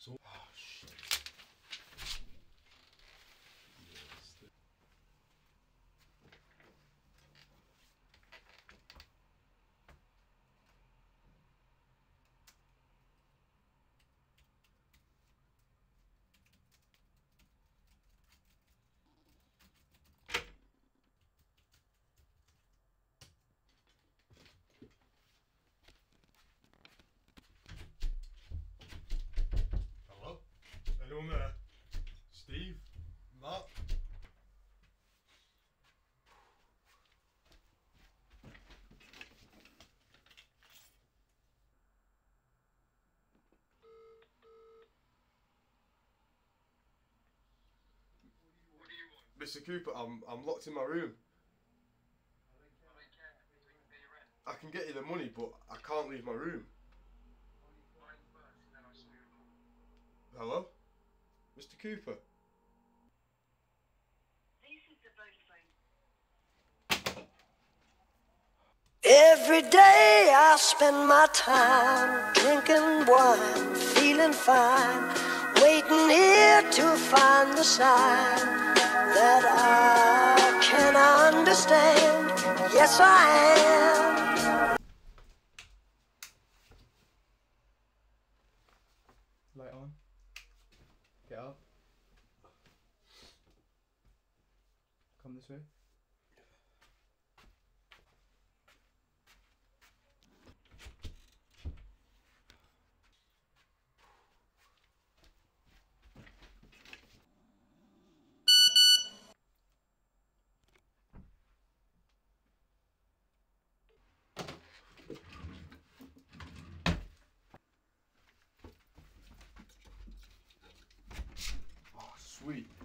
So, oh shit. Yes. Hello? Anyone there? Steve? Mark? Mr. Cooper, I'm locked in my room. I can get you the money, but I can't leave my room. Hello? Mr. Cooper? Every day I spend my time drinking wine, feeling fine, waiting here to find the sign that I can understand. Yes, I am. Light on. Get up. Come this way. Oh, sweet.